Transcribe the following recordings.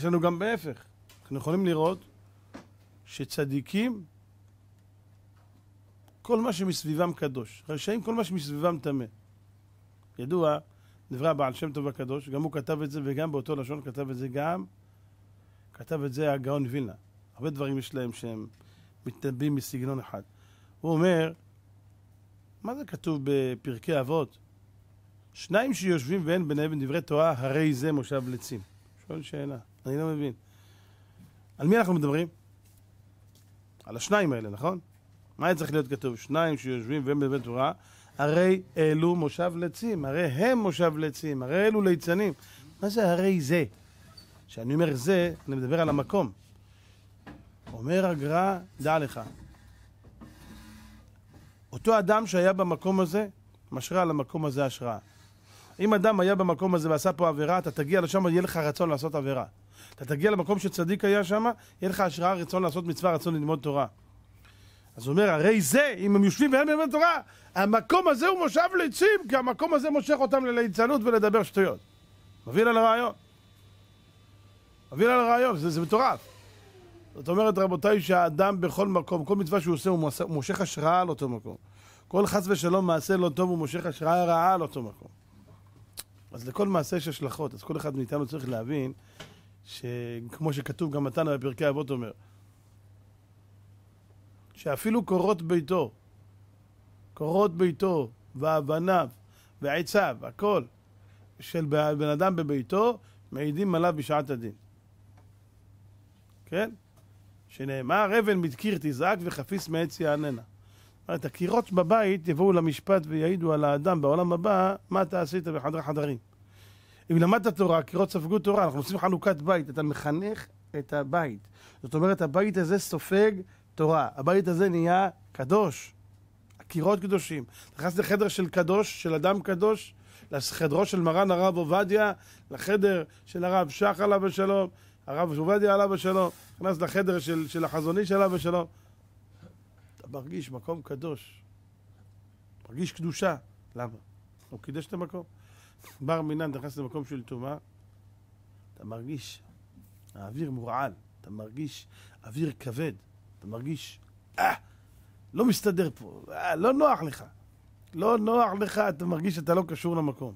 יש לנו גם בהפך. אנחנו יכולים לראות שצדיקים, כל מה שמסביבם קדוש. רשעים, כל מה שמסביבם טמא. ידוע, דברי הבעל שם טוב הקדוש, גם הוא כתב את זה, וגם באותו לשון כתב את זה גם, כתב את זה הגאון וילנה. הרבה דברים יש להם שהם מתנבאים מסגנון אחד. הוא אומר, מה זה כתוב בפרקי אבות? שניים שיושבים ואין ביניהם דברי תורה, הרי זה מושב לצים. שואל שאלה, אני לא מבין. על מי אנחנו מדברים? על השניים האלה, נכון? מה היה צריך להיות כתוב? שניים שיושבים ואין בדברי תורה, הרי אלו מושב לצים, הרי הם מושב לצים, הרי אלו ליצנים. מה זה הרי זה? כשאני אומר זה, אני מדבר על המקום. אומר הגר"א, דע לך. אותו אדם שהיה במקום הזה, משרה על המקום הזה השראה. אם אדם היה במקום הזה ועשה פה עבירה, אתה תגיע לשם, יהיה לך רצון לעשות עבירה. אתה תגיע למקום שצדיק היה שם, יהיה לך השראה, רצון לעשות מצווה, רצון ללמוד תורה. אז הוא אומר, הרי זה, אם הם יושבים ואין ללמוד תורה, המקום הזה הוא מושב ליצים, כי המקום הזה מושך אותם לליצנות ולדבר שטויות. מביא על הרעיון. מביא על הרעיון, זה מטורף. זאת אומרת, רבותיי, שהאדם בכל מקום, כל מצווה שהוא עושה, הוא מושך השראה על אותו מקום. כל חס ושלום מעשה לא טוב, הוא מושך השראה רעה על אותו מקום. אז לכל מעשה יש השלכות, אז כל אחד מאיתנו צריך להבין, שכמו שכתוב גם מתנה בפרקי אבות אומר, שאפילו קורות ביתו, ואבניו, ועציו, הכל, של בן אדם בביתו, מעידים עליו בשעת הדין. כן? שנאמר, אבן מדקיר תזעק וחפיס מעץ יעננה. זאת אומרת, הקירות בבית יבואו למשפט ויעידו על האדם בעולם הבא, מה אתה עשית בחדרי חדרים. אם למדת תורה, הקירות ספגו תורה, אנחנו עושים חנוכת בית, אתה מחנך את הבית. זאת אומרת, הבית הזה סופג תורה, הבית הזה נהיה קדוש, הקירות קדושים. נכנס לחדר של קדוש, של אדם קדוש, לחדרו של מרן הרב עובדיה, לחדר של הרב שח עליו השלום, הרב עובדיה עליו השלום, נכנס לחדר של החזון איש עליו השלום. אתה מרגיש מקום קדוש, מרגיש קדושה. למה? הוא קידש את המקום. בר מינן נכנס למקום של טומאה, אתה מרגיש האוויר מורעל, אתה מרגיש אוויר כבד, אתה מרגיש לא מסתדר פה, לא נוח לך, לא נוח לך, אתה מרגיש שאתה לא קשור למקום.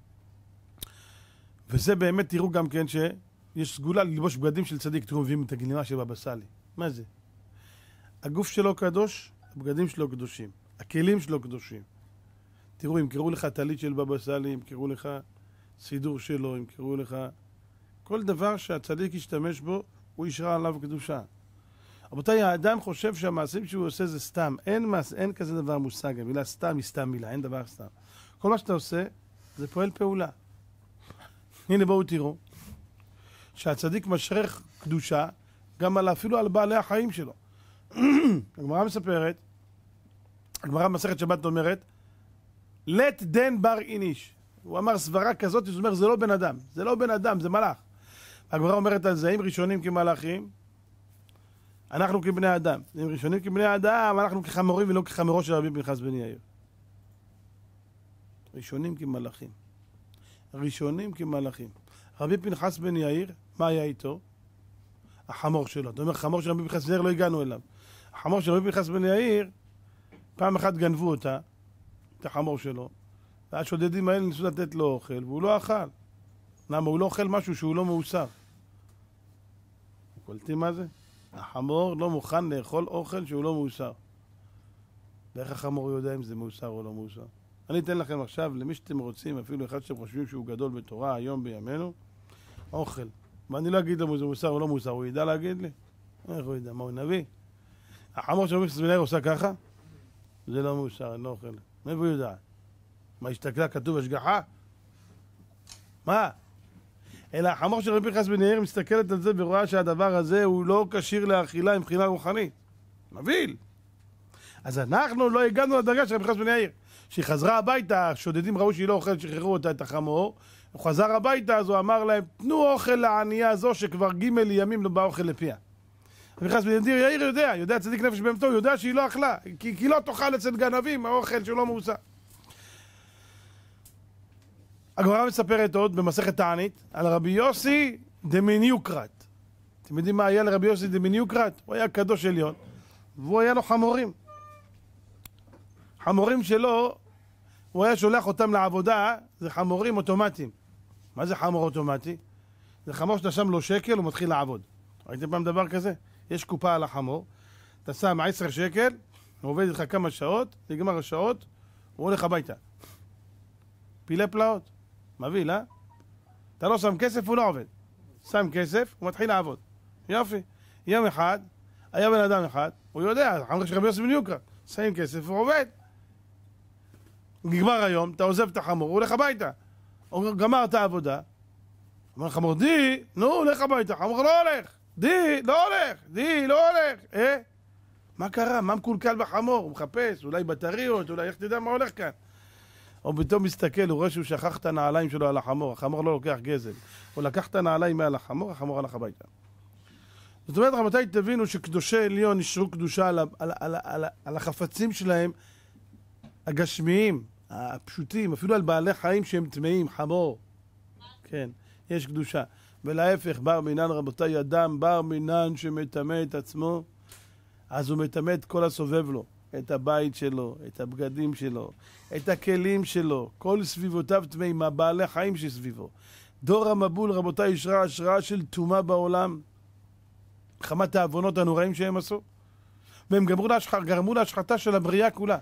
וזה באמת, תראו גם כן שיש סגולה ללבוש בגדים של צדיק. תראו, מביאים את הגלימה של בבא סאלי. מה זה? הגוף שלו קדוש, הבגדים שלו קדושים, הכלים שלו קדושים. תראו, אם קראו לך טלית של בבא סאלי, אם קראו לך סידור שלו, אם קראו לך כל דבר שהצדיק ישתמש בו, הוא ישרה עליו קדושה. רבותיי, האדם חושב שהמעשים שהוא עושה זה סתם. אין כזה דבר מושג. המילה סתם היא סתם מילה, אין דבר סתם. כל מה שאתה עושה זה פועל פעולה. הנה בואו תראו שהצדיק משרך קדושה גם אפילו על בעלי החיים שלו. הגמרא מספרת, הגמרא במסכת שבת אומרת, let den בר איניש. הוא אמר סברה כזאת, זאת אומרת, זה לא בן אדם. זה לא בן אדם, זה מלאך. הגמרא אומרת על זה, אם ראשונים כמלאכים, אנחנו כבני אדם. אם ראשונים כבני אדם, אנחנו כחמורים ולא כחמורו של רבי פנחס בן יאיר. ראשונים כמלאכים. ראשונים כמלאכים. רבי פנחס בן יאיר, מה היה איתו? החמור שלו. אתה אומר, חמור של רבי פנחס בן יאיר לא הגענו אליו. החמור של רבי פנחס בן יאיר, פעם אחת גנבו אותה, את החמור שלו, והשודדים האלה ניסו לתת לו אוכל, והוא לא אכל. למה? הוא לא אוכל משהו שהוא לא מאוסר. קולטים מה זה? החמור לא מוכן לאכול אוכל שהוא לא מאוסר. ואיך החמור יודע אם זה מאוסר או לא מאוסר? אני אתן לכם עכשיו, למי שאתם רוצים, אפילו אחד שאתם חושבים שהוא גדול בתורה היום בימינו, אוכל. ואני לא אגיד לו זה מאוסר או לא מאוסר, הוא ידע להגיד לי? איך הוא ידע? מה, הוא נביא? החמור של רבי פנחס בן יאיר עושה ככה? זה לא מאוסר, אני לא אוכל. מאיפה הוא יודע? מה, השתכלה כתוב השגחה? מה? אלא החמור של רבי פנחס בן יאיר מסתכלת על זה ורואה שהדבר הזה הוא לא כשיר לאכילה מבחינה רוחנית. מבהיל. אז אנחנו לא הגענו לדרגה של רבי פנחס בן יאיר. שהיא חזרה הביתה, השודדים ראו שהיא לא אוכלת, שחררו אותה את החמור, הוא חזר הביתה, אז הוא אמר להם, תנו אוכל לענייה הזו שכבר ג' ימים לא בא אוכל לפיה. רבי פנחס בן יאיר יודע צדיק נפש בהמתו, הוא יודע שהיא לא אכלה, כי לא תאכל אצל גנבים האוכל שהוא לא מאוסר. הגמרא מספרת עוד במסכת תענית על רבי יוסי דמין יוקרת. אתם יודעים מה היה לרבי יוסי דבן יוקרת? הוא היה קדוש עליון, והוא היה לו חמורים. חמורים שלו, הוא היה שולח אותם לעבודה, זה חמורים אוטומטיים. מה זה חמור אוטומטי? זה חמור שאתה שם לו שקל, הוא מתחיל לעבוד. ראיתם פעם דבר כזה? יש קופה על החמור, אתה שם 10 שקל, הוא עובד איתך כמה שעות, נגמר השעות, הוא הולך הביתה. פילי פלאות. מביא, לא? אתה לא שם כסף, הוא לא עובד. שם כסף, הוא מתחיל לעבוד. יופי. יום אחד, היה בן אדם אחד, הוא יודע, חמור של רבי יוסי בן יוקרת, שמים כסף, הוא עובד. נגמר היום, אתה עוזב את החמור, הוא הולך הביתה. הוא גמר את העבודה, אומר חמור, די, נו, לך הביתה. חמור לא הולך. די, לא הולך. די, לא הולך. מה קרה? מה מקולקל בחמור? הוא מחפש, אולי בטריות, אולי איך תדע מה הולך כאן. הוא פתאום מסתכל, הוא רואה שהוא שכח את הנעליים שלו על החמור. החמור לא לוקח גזל. הוא לקח את הנעליים מעל החמור, החמור הלך הביתה. זאת אומרת, רבותיי, תבינו שקדושי עליון ישרו קדושה על החפצים שלהם, הגשמיים, הפשוטים, אפילו על בעלי חיים שהם טמאים, חמור. כן, יש קדושה. ולהפך, בר מינן, רבותיי, אדם בר מינן שמטמא את עצמו, אז הוא מטמא את כל הסובב לו, את הבית שלו, את הבגדים שלו, את הכלים שלו, כל סביבותיו טמאים, הבעלי חיים שסביבו. דור המבול, רבותיי, ישרה השראה של טומאה בעולם, חמת העוונות הנוראים שהם עשו, והם גרמו להשחתה של הבריאה כולה.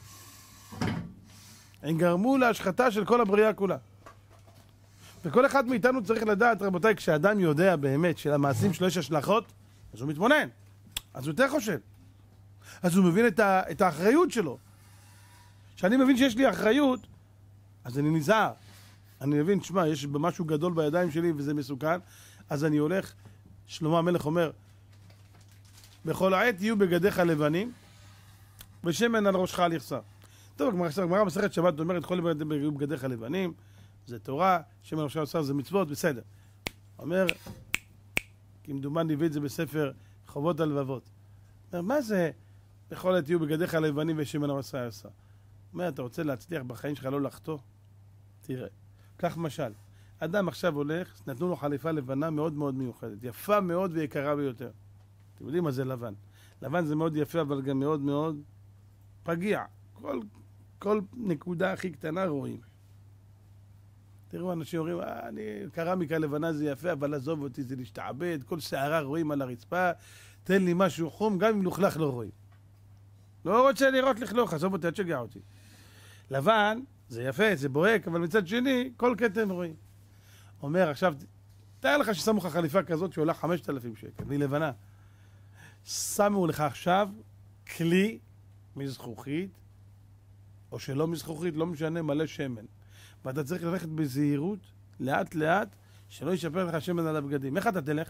הם גרמו להשחתה של כל הבריאה כולה. וכל אחד מאיתנו צריך לדעת, רבותיי, כשאדם יודע באמת שלמעשים שלו יש השלכות, אז הוא מתבונן, אז הוא יותר חושב. אז הוא מבין את האחריות שלו. כשאני מבין שיש לי אחריות, אז אני נזהר. אני מבין, תשמע, יש משהו גדול בידיים שלי וזה מסוכן, אז אני הולך, שלמה המלך אומר, בכל עת יהיו בגדיך לבנים, ושמן על ראשך אל יחסר. טוב, הגמרא מסכת שבת אומרת, כל בגדיך לבנים, זה תורה, שמן על ראשך אל יחסר זה מצוות, בסדר. אומר, כמדומני הביא את זה בספר חובות הלבבות. אומר, מה זה בכל עת יהיו בגדיך לבנים ושמן על ראשך אל יחסר? אומר, אתה רוצה להצליח בחיים שלך לא לחטוא? תראה, קח משל. אדם עכשיו הולך, נתנו לו חליפה לבנה מאוד מאוד מיוחדת, יפה מאוד ויקרה ביותר. אתם יודעים מה זה לבן? לבן זה מאוד יפה, אבל גם מאוד מאוד פגיע. כל נקודה הכי קטנה רואים. תראו, אנשים אומרים, קרמיקה לבנה זה יפה, אבל עזוב אותי, זה להשתעבד, כל שערה רואים על הרצפה, תן לי משהו חום, גם אם לוכלך לא רואים. לא רוצה לראות לכלוך, עזוב אותי, עד שגע אותי. לבן, זה יפה, זה בוהק, אבל מצד שני, כל קטן רואים. אומר, עכשיו, תאר לך ששמו לך חליפה כזאת שעולה 5,000 שקל, והיא לבנה. שמו לך עכשיו כלי מזכוכית, או שלא מזכוכית, לא משנה, מלא שמן. ואתה צריך ללכת בזהירות, לאט לאט, שלא יישפר לך שמן על הבגדים. איך אתה תלך?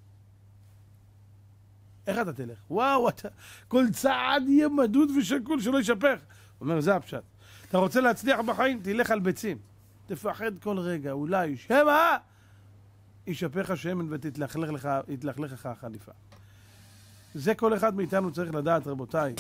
איך אתה תלך? וואו, כל צעד יהיה מדוד ושקול שלא יישפך. הוא אומר, זה הפשט. אתה רוצה להצליח בחיים? תלך על ביצים. תפחד כל רגע, אולי שמא יישפך השמן ותתלכלך לך החליפה. זה כל אחד מאיתנו צריך לדעת, רבותיי,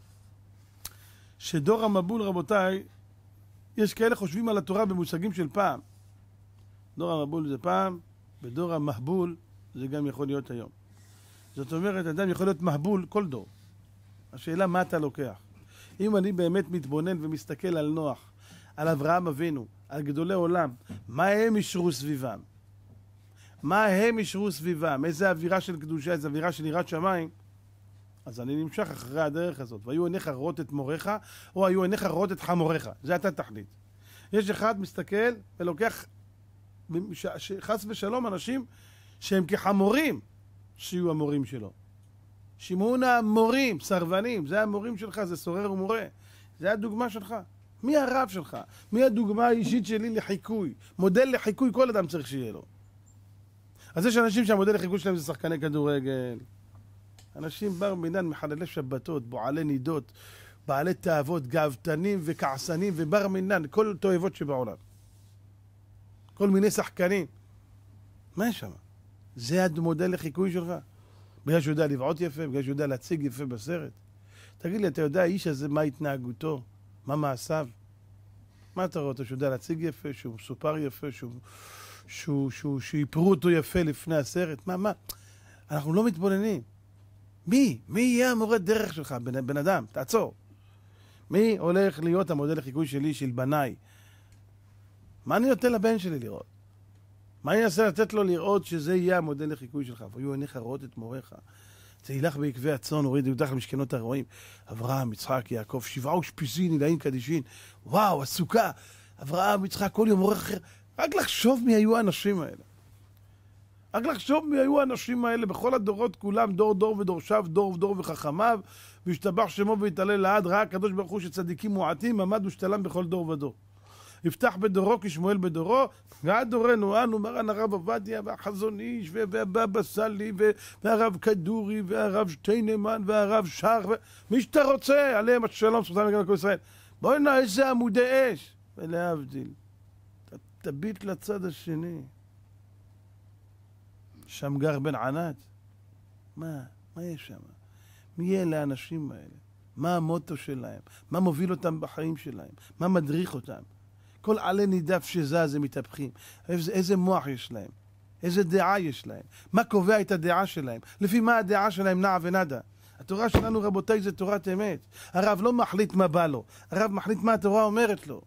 שדור המבול, רבותיי, יש כאלה חושבים על התורה במושגים של פעם. דור המבול זה פעם, ודור המהבול זה גם יכול להיות היום. זאת אומרת, אדם יכול להיות מהבול כל דור. השאלה מה אתה לוקח. אם אני באמת מתבונן ומסתכל על נוח, על אברהם אבינו, על גדולי עולם, מה הם ישרו סביבם? מה הם ישרו סביבם? איזה אווירה של קדושה, איזה אווירה של יראת שמיים? אז אני נמשך אחרי הדרך הזאת. והיו עיניך רואות את מורך, או היו עיניך רואות את חמורך. זה אתה תחליט. יש אחד מסתכל ולוקח, חס ושלום, אנשים שהם כחמורים, שיהיו המורים שלו. שמעון המורים, סרבנים, זה המורים שלך, זה סורר ומורה. זה הדוגמה שלך. מי הרב שלך? מי הדוגמה האישית שלי לחיקוי? מודל לחיקוי כל אדם צריך שיהיה לו. אז יש אנשים שהמודל לחיקוי שלהם זה שחקני כדורגל. אנשים בר מינן, מחללי שבתות, בועלי נידות, בעלי תאוות, גאוותנים וכעסנים ובר מינן, כל תועבות שבעולם. כל מיני שחקנים. מה יש שם? זה המודל לחיקוי שלך. בגלל שהוא יודע לבעוט יפה, בגלל שהוא יודע להציג יפה בסרט. תגיד לי, אתה יודע האיש הזה מה התנהגותו? מה מעשיו? מה אתה רואה אותו? שהוא יודע להציג יפה, שהוא מסופר יפה, שיפרו אותו יפה לפני הסרט? מה? אנחנו לא מתבוננים. מי יהיה המורה דרך שלך, בן אדם? תעצור. מי הולך להיות המודל לחיקוי שלי, של בניי? מה אני נותן לבן שלי לראות? מה אני אנסה לתת לו לראות שזה יהיה המודל לחיקוי שלך? ויהיו עיניך רואות את מוריך. תהילך בעקבי הצאן, הוריד יהודך למשכנות הרועים. אברהם, יצחק, יעקב, 7 ושפיזין, עילאים קדישין. וואו, הסוכה. אברהם, יצחק, כל יום מורה אחר. רק לחשוב מי היו האנשים האלה. רק לחשוב מי היו האנשים האלה בכל הדורות כולם, דור דור ודורשיו, דור ודור וחכמיו, והשתבח שמו והתעלל לעד, ראה הקדוש ברוך הוא שצדיקים מועטים, עמד ושתלם בכל דור ודור. יפתח בדורו כשמואל בדורו, ועד דורנו אנו מרן הרב עובדיה והחזון איש והבבא סאלי והרב כדורי והרב שטיינמן והרב שר מי שאתה רוצה, עליהם השלום, זכותם לגמרי כל ישראל. בואי נע, איזה עמודי אש. ולהבדיל, תביט לצד השני. שמגר בן ענת. מה יש שם? מי אלה האנשים האלה? מה המוטו שלהם? מה מוביל אותם בחיים שלהם? מה מדריך אותם? כל עלי נידף שזז הם מתהפכים. איזה מוח יש להם? איזה דעה יש להם? מה קובע את הדעה שלהם? לפי מה הדעה שלהם נעה ונדה? התורה שלנו, רבותיי, זה תורת אמת. הרב לא מחליט מה בא לו. הרב מחליט מה התורה אומרת לו.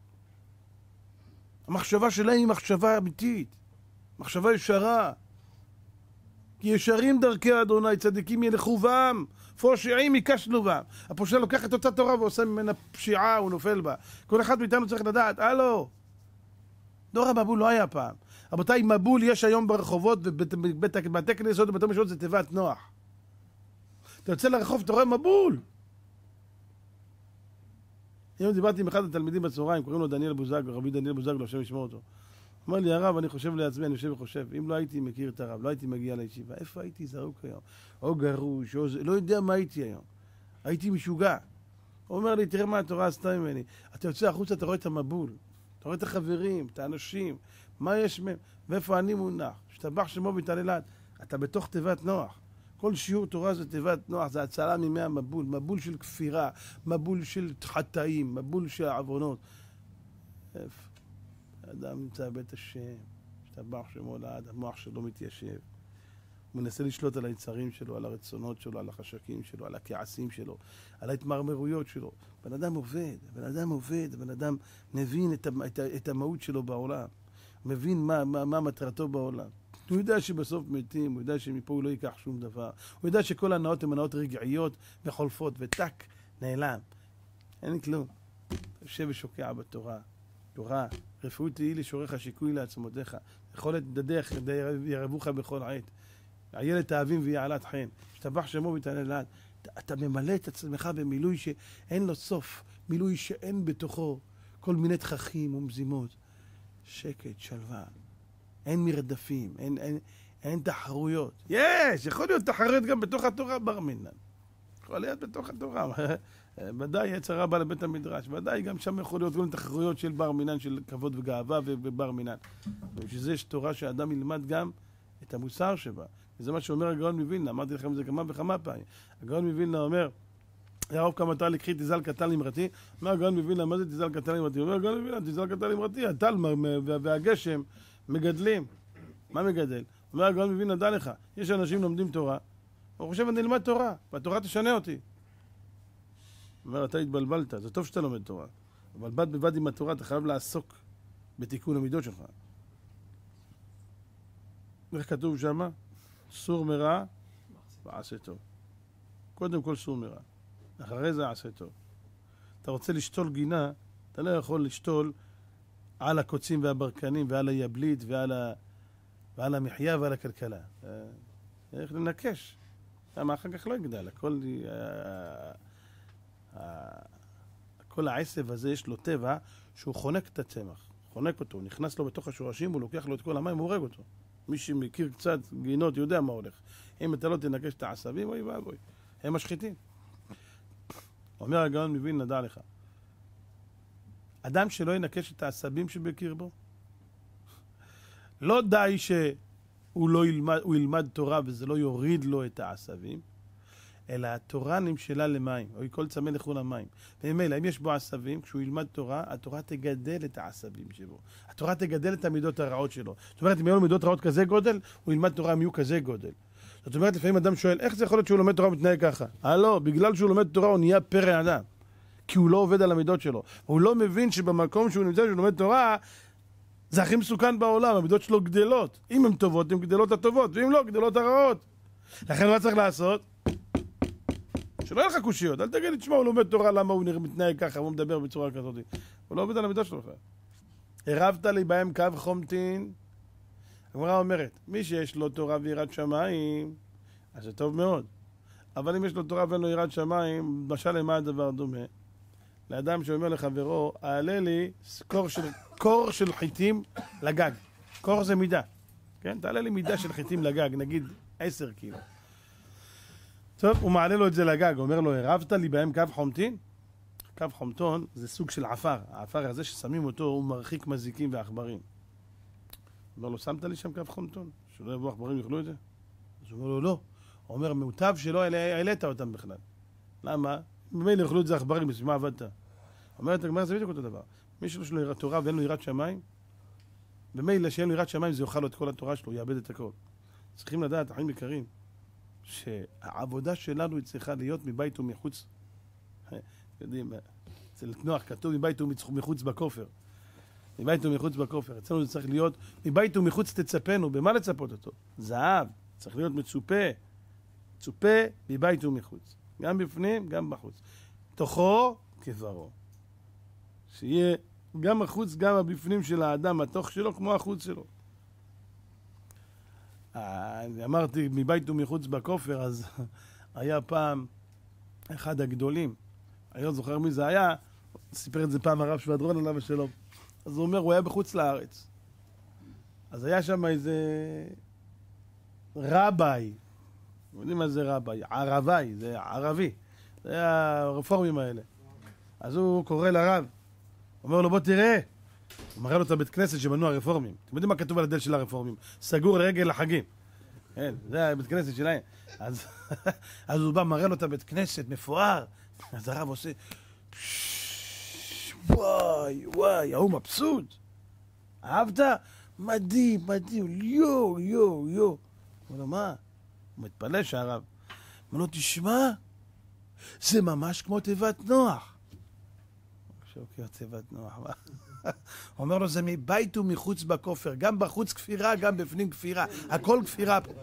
המחשבה שלהם היא מחשבה אמיתית. מחשבה ישרה. כי ישרים דרכי אדוני, צדיקים ילכו בם, פושעים ייכשלו בם. הפושע לוקח את אותה תורה ועושה ממנה פשיעה, הוא נופל בה. כל אחד מאיתנו צריך לדעת, הלו, דור המבול לא היה פעם. רבותיי, מבול יש היום ברחובות, ובבתי כנסיות ובתי משעות זה תיבת נוח. אתה יוצא לרחוב, אתה רואה מבול. היום דיברתי עם אחד התלמידים בצהריים, קוראים לו דניאל בוזגלו, רבי דניאל בוזגלו, השם ישמור אותו. אמר לי, הרב, אני חושב לעצמי, אני יושב וחושב, אם לא הייתי מכיר את הרב, לא הייתי מגיע לישיבה, איפה הייתי זרוק היום? או גרוש, או זה, לא יודע מה הייתי היום. הייתי משוגע. הוא אומר לי, תראה מה התורה עשתה ממני. אתה יוצא החוצה, אתה רואה את המבול, אתה רואה את החברים, את האנשים, מה יש מהם, ואיפה אני מונח, שתבח שמו והתעללת. אתה בתוך תיבת נוח. כל שיעור תורה זה תיבת נוח, זה הצלה מימי המבול, מבול של כפירה, מבול של חטאים, מבול של עוונות. איפה? האדם נמצא בבית השם, שתבח שמו לעד, המוח שלו מתיישב. הוא מנסה לשלוט על היצרים שלו, על הרצונות שלו, על החשקים שלו, על הכעסים שלו, על ההתמרמרויות שלו. בן אדם עובד, בן אדם מבין את המהות שלו בעולם, מבין מה מטרתו בעולם. הוא יודע שבסוף מתים, הוא יודע שמפה הוא לא ייקח שום דבר, הוא יודע שכל הנאות הן הנאות רגעיות וחולפות, וטק, נעלם. אין כלום. יושב ושוקע בתורה. תורה, רפאות תהי לשורך שיקוי לעצמותיך, יכולת דדך ירבוך בכל עת, איילת האבים ויעלת חן, שתבח שמו ותענה לעד. אתה ממלא את עצמך במילוי שאין לו סוף, מילוי שאין בתוכו כל מיני תככים ומזימות. שקט, שלווה, אין מרדפים, אין תחרויות. יכול להיות תחרויות גם בתוך התורה, בר מינן. יכול להיות בתוך התורה. ודאי יצר רע בא לבית המדרש, ודאי גם שם יכול להיות גם תחרויות של בר מינן, של כבוד וגאווה ובר מינן. ובשביל זה יש תורה שהאדם ילמד גם את המוסר שבה. וזה מה שאומר הגאון מווילנה, אמרתי לכם את זה כמה וכמה פעמים. הגאון מווילנה אומר, יערוב כמה טל לקחי תזל קטל נמרתי. אומר הגאון מווילנה, מה זה תזל קטל נמרתי? אומר הגאון מווילנה, תזל קטל נמרתי, הטל והגשם מגדלים. מה מגדל? אומר הגאון מווילנה, דע לך, יש אנשים לומדים תורה, הוא חושב אני אלמד תורה, והתורה תשנה אותי. אומר, אתה התבלבלת, זה טוב שאתה לומד תורה, אבל בד בבד עם התורה אתה חייב לעסוק בתיקון המידות שלך. איך כתוב שמה? סור מרע ועשה טוב. קודם כל סור מרע, אחרי זה עשה טוב. אתה רוצה לשתול גינה, אתה לא יכול לשתול על הקוצים והברקנים ועל היבלית ועל המחיה ועל הכלכלה. איך לנקש. למה אחר כך לא יגדל, כל העשב הזה יש לו טבע שהוא חונק את הצמח, חונק אותו, הוא נכנס לו בתוך השורשים, הוא לוקח לו את כל המים, הוא הורג אותו. מי שמכיר קצת גינות יודע מה הולך. אם אתה לא תנקש את העשבים, אוי ואבוי, הם משחיתים. אומר הגאון מווילנה, דע לך, אדם שלא ינקש את העשבים שבקרבו, לא די שהוא ילמד תורה וזה לא יוריד לו את העשבים, אלא התורה נמשלה למים, או כל צמא לכו למים. וממילא, אם יש בו עשבים, כשהוא ילמד תורה, התורה תגדל את העשבים שבו. התורה תגדל את המידות הרעות שלו. זאת אומרת, אם יהיו לו מידות רעות כזה גודל, הוא ילמד תורה, הם יהיו כזה גודל. זאת אומרת, לפעמים אדם שואל, איך זה יכול להיות שהוא לומד תורה ומתנהג ככה? לא, בגלל שהוא לומד תורה הוא נהיה פרא אדם. כי הוא לא עובד על המידות שלו. הוא לא מבין שבמקום שהוא נמצא, שהוא לומד תורה, זה הכי מסוכן בעולם, המידות שלו גדלות. אם הן טובות, הן גדלות הטובות, ואם לא, גדלות הרעות. לכן מה צריך לעשות? שלא יהיה לך קושיות. אל תגיד לי, תשמע, הוא לומד תורה, למה הוא מתנהג ככה, הוא מדבר בצורה כזאת. הוא לא עובד על המידות שלו. הרבת לי בהם קו חומתין. הגמרא אומרת, מי שיש לו תורה ויראת שמיים, אז זה טוב מאוד. אבל אם יש לו תורה ואין לו יראת שמיים, משל למה הדבר דומה? לאדם שאומר לחברו, העלה לי קור של חיטים לגג. קור זה מידה. כן? תעלה לי מידה של חיטים לגג, נגיד 10 קילו. טוב, הוא מעלה לו את זה לגג, אומר לו, הרבת לי בהם קו חומתין? קו חומתון זה סוג של עפר. העפר הזה ששמים אותו, הוא מרחיק מזיקים ועכברים. אומר לו, שמת לי שם קו חומתון? שלא יבואו עכברים יאכלו את זה? אז הוא אומר לו, לא. הוא אומר, מוטב שלא העלית אותם בכלל. למה? ממילא יאכלו את זה עכברים, בשביל מה עבדת? אומרת, הגמרא זה בדיוק אותו דבר. מי שיש לו תורה ואין לו יראת שמיים, במילא שאין לו יראת שמיים זה יאכל לו את כל התורה שלו, יאבד את הכל. צריכים לדעת, אחים יקרים, שהעבודה שלנו היא צריכה להיות מבית ומחוץ. יודעים, אצל נוח כתוב מבית ומחוץ בכופר. מבית ומחוץ בכופר. אצלנו זה צריך להיות מבית ומחוץ תצפנו. במה לצפות אותו? זהב. צריך להיות מצופה. מצופה מבית ומחוץ. גם בפנים, גם בחוץ. תוכו כברו. שיהיה גם החוץ, גם הבפנים של האדם, התוך שלו כמו החוץ שלו. אמרתי מבית ומחוץ בכופר, אז היה פעם אחד הגדולים. אני לא זוכר מי זה היה, סיפר את זה פעם הרב שבדרון עליו השלום. אז הוא אומר, הוא היה בחוץ לארץ. אז היה שם איזה רביי. אתם יודעים מה זה רביי? ערבי, זה ערבי. זה היה הרפורמים האלה. אז הוא קורא לרב, אומר לו, בוא תראה. הוא מראה לו את הבית כנסת שבנו הרפורמים. אתם יודעים מה כתוב על הדלת של הרפורמים? סגור לרגל לחגים. כן, זה הבית כנסת שלהם. אז הוא בא, מראה לו את הבית כנסת, מפואר. אז הרב עושה, וואי, וואי, ההוא מבסוט. אהבת? מדהים, מדהים, יו, יו, יו. הוא אומר, מה? הוא מתפלא שהרב. הוא אומר לו, תשמע, זה ממש כמו תיבת נוח. שוקר תיבת נוח. הוא אומר לו, זה מבית ומחוץ בכופר. גם בחוץ כפירה, גם בפנים כפירה. הכל כפירה פה.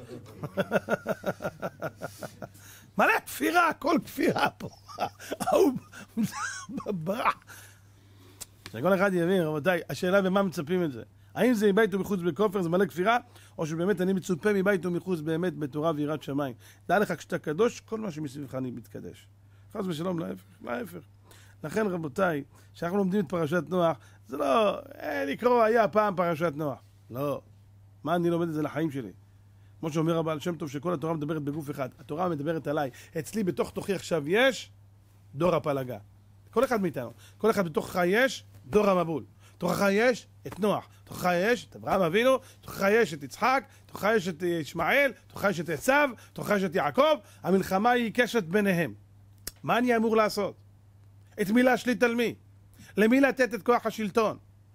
מלא כפירה, הכל כפירה פה. הוא ברח. שכל אחד יבין, רבותיי, השאלה במה מצפים את זה? האם זה מבית ומחוץ בכופר, זה מלא כפירה, או שבאמת אני מצופה מבית ומחוץ באמת בתורה ויראת שמיים? דע לך כשאתה קדוש, כל מה שמסביבך אני מתקדש. חס ושלום, להפך. לכן רבותיי, כשאנחנו לומדים את פרשת נוח, זה לא לקרוא היה פעם פרשת נוח. לא. מה אני לומד את זה לחיים שלי? כמו שאומר הבעל שם טוב, שכל התורה מדברת בגוף אחד. התורה מדברת עליי. אצלי בתוך תוכי עכשיו יש דור הפלגה. כל אחד מאיתנו. כל אחד בתוכך יש דור המבול. בתוכך יש את נוח. בתוכך יש את אברהם אבינו. בתוכך יש את יצחק. בתוכך יש את ישמעאל. בתוכך יש את עשיו. בתוכך יש את יעקב. המלחמה היא קשת ביניהם. מה אני אמור לעשות? את מי להשליט על מי? למי לתת את כוח השלטון?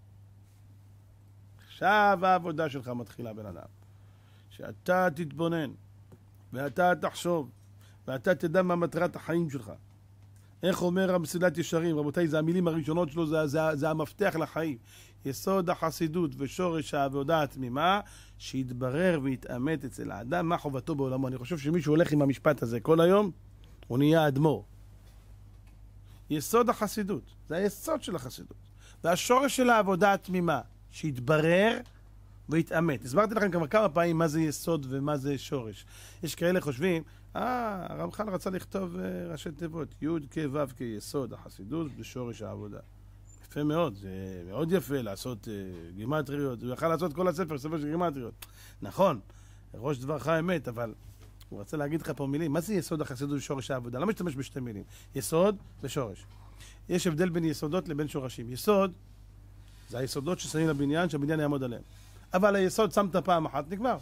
עכשיו העבודה שלך מתחילה, בן אדם. שאתה תתבונן, ואתה תחשוב, ואתה תדע מה מטרת החיים שלך. איך אומר המסילת ישרים, רבותיי, זה המילים הראשונות שלו, זה המפתח לחיים. יסוד החסידות ושורש העבודה התמימה, שיתברר ויתאמת אצל האדם מה חובתו בעולמו. אני חושב שמישהו הולך עם המשפט הזה כל היום, הוא נהיה אדמו"ר. יסוד החסידות, זה היסוד של החסידות. והשורש של העבודה התמימה, שיתברר ויתאמת. הסברתי לכם כמה פעמים מה זה יסוד ומה זה שורש. יש כאלה חושבים, הרמח"ל רצה לכתוב ראשי תיבות, י' כ' ו' כיסוד החסידות ושורש העבודה. יפה מאוד, זה מאוד יפה לעשות גימטריות, הוא יכל לעשות כל הספר, ספר של גימטריות. נכון, ראש דברך אמת, אבל הוא רצה להגיד לך פה מילים. מה זה יסוד החסידות ושורש העבודה? לא משתמש בשתי מילים. יסוד ושורש. יש הבדל בין יסודות לבין שורשים. יסוד זה היסודות ששמים לבניין, שהבניין יעמוד עליהם. אבל היסוד שמת פעם אחת, נגמר.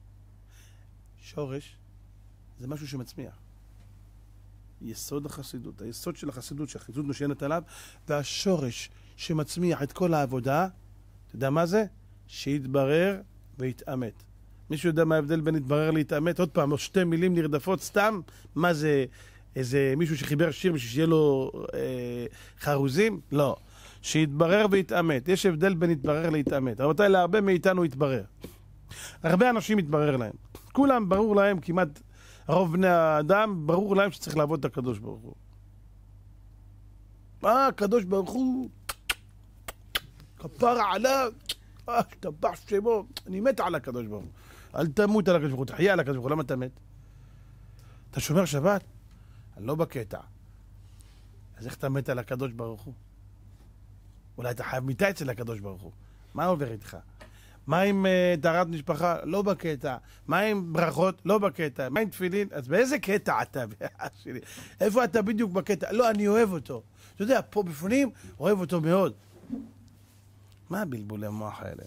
שורש זה משהו שמצמיח. יסוד החסידות, היסוד של החסידות שהחסידות נושענת עליו, והשורש שמצמיח את כל העבודה, אתה יודע מה זה? שיתברר ויתאמת. מישהו יודע מה ההבדל בין להתברר להתאמת? עוד פעם, שתי מילים נרדפות סתם? מה זה, איזה מישהו שחיבר שיר בשביל שיהיה לו חרוזים? לא. שיתברר והתאמת. יש הבדל בין להתברר להתאמת. רבותיי, להרבה מאיתנו יתברר. הרבה אנשים יתברר להם. כולם ברור להם, כמעט רוב בני האדם, ברור להם שצריך לעבוד את הקדוש ברוך הוא. הקדוש ברוך הוא, כפרה עליו, השתבח שמו, אני מת על הקדוש ברוך הוא. אל תמות על הקדוש ברוך הוא, תחיה על הקדוש ברוך הוא, למה אתה מת? אתה שומר שבת? אני לא בקטע. אז איך אתה מת על הקדוש ברוך הוא? אולי אתה חייב מיטה אצל הקדוש ברוך הוא. מה עובר איתך? מה עם טהרת משפחה? לא בקטע. מה עם ברכות? לא בקטע. מה עם תפילין? אז באיזה קטע אתה? איפה אתה בדיוק בקטע? לא, אני אוהב אותו. אתה יודע, פה בפנים, אוהב אותו מאוד. מה בלבולי המוח האלה?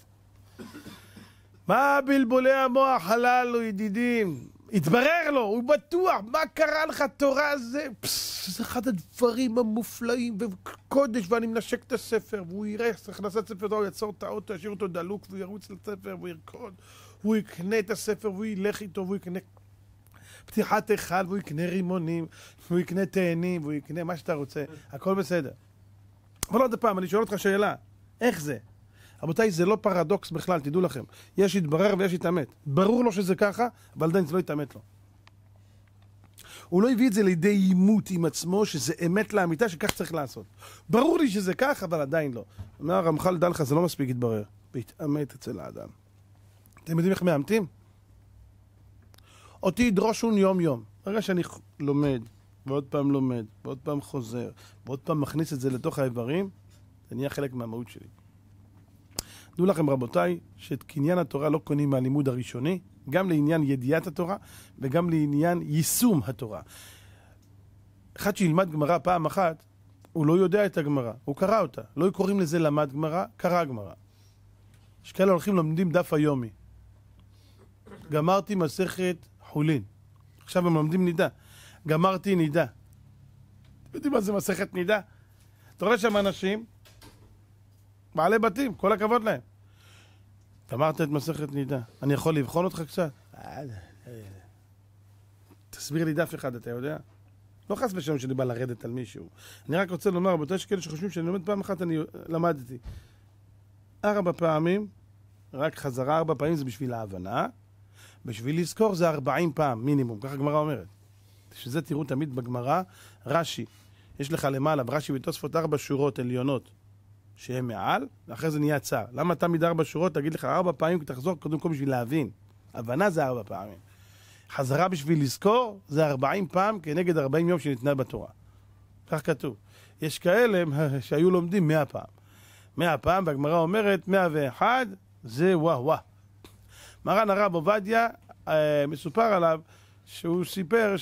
מה בלבולי המוח הללו, ידידים? התברר לו, הוא בטוח, מה קרה לך תורה זה? זה אחד הדברים המופלאים וקודש, ואני מנשק את הספר, והוא יראה הכנסת ספר, הוא יצור את האוטו, ישאיר אותו דלוק, והוא ירוץ לספר, והוא ירקוד, והוא יקנה את הספר, והוא ילך איתו, והוא יקנה פתיחת אחד, והוא יקנה רימונים, והוא יקנה תאנים, והוא יקנה מה שאתה רוצה, הכל בסדר. אבל עוד פעם, אני שואל אותך שאלה, איך זה? רבותיי, זה לא פרדוקס בכלל, תדעו לכם. יש יתברר ויש יתאמת. ברור לו שזה ככה, אבל עדיין זה לא יתאמת לו. הוא לא הביא את זה לידי עימות עם עצמו, שזה אמת לאמיתה שכך צריך לעשות. ברור לי שזה כך, אבל עדיין לא. אומר הרמח"ל, דע לך, זה לא מספיק יתברר. והתאמת אצל האדם. אתם יודעים איך מאמתים? אותי ידרושון יום יום. ברגע שאני לומד, ועוד פעם לומד, ועוד פעם חוזר, ועוד פעם מכניס את זה לתוך האיברים, זה נהיה חלק מהמהות שלי. דעו לכם רבותיי, שאת קניין התורה לא קונים מהלימוד הראשוני, גם לעניין ידיעת התורה, וגם לעניין יישום התורה. אחד שילמד גמרא פעם אחת, הוא לא יודע את הגמרא, הוא קרא אותה. לא קוראים לזה למד גמרא, קרא גמרא. יש כאלה הולכים לומדים דף היומי. גמרתי מסכת חולין. עכשיו הם לומדים נידה. גמרתי נידה. אתם יודעים מה זה מסכת נידה? אתה רואה שם אנשים, בעלי בתים, כל הכבוד להם. גמרת את מסכת נידה. אני יכול לבחון אותך קצת? תסביר לי דף אחד, אתה יודע? לא חס ושלום שאני בא לרדת על מישהו. אני רק רוצה לומר, רבותיי, יש כאלה שחושבים שאני לומד פעם אחת, אני למדתי. 4 פעמים, רק חזרה 4 פעמים זה בשביל ההבנה. בשביל לזכור זה 40 פעם, מינימום. ככה הגמרא אומרת. שזה תראו תמיד בגמרא, רש"י. יש לך למעלה, ברש"י ותוספות 4 שורות עליונות. שהם מעל, ואחרי זה נהיה צער. למה תמיד 4 שורות? תגיד לך 4 פעמים, כי תחזור קודם כל בשביל להבין. הבנה זה 4 פעמים. חזרה בשביל לזכור, זה 40 פעם כנגד 40 יום שניתנה בתורה. כך כתוב. יש כאלה שהיו לומדים 100 פעם. 100 פעם, והגמרא אומרת, 101, זה וואו. מרן הרב עובדיה, מסופר עליו, שהוא סיפר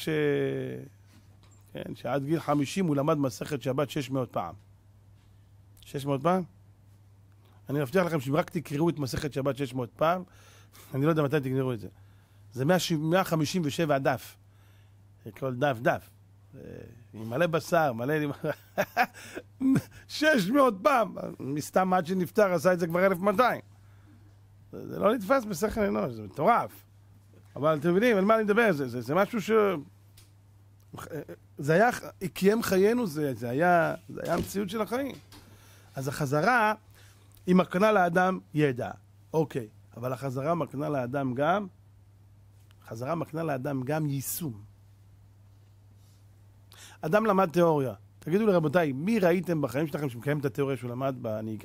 שעד גיל 50 הוא למד מסכת שבת 600 פעם. 600 פעם? אני מבטיח לכם שאם רק תקראו את מסכת שבת 600 פעם, אני לא יודע מתי תגנרו את זה. זה 157 דף. כל דף. עם מלא בשר, מלא... 600 פעם. מסתם עד שנפטר עשה את זה כבר 1200. זה לא נתפס בשכל אנוש, זה מטורף. אבל אתם יודעים, על מה אני מדבר? זה משהו ש... זה היה... קיים חיינו, זה היה המציאות של החיים. אז החזרה היא מקנה לאדם ידע. אוקיי. אבל החזרה מקנה לאדם גם... חזרה מקנה לאדם גם יישום. אדם למד תיאוריה. תגידו לי רבותיי, מי ראיתם בחיים שלכם שמקיים את התיאוריה שהוא למד בנהיגה?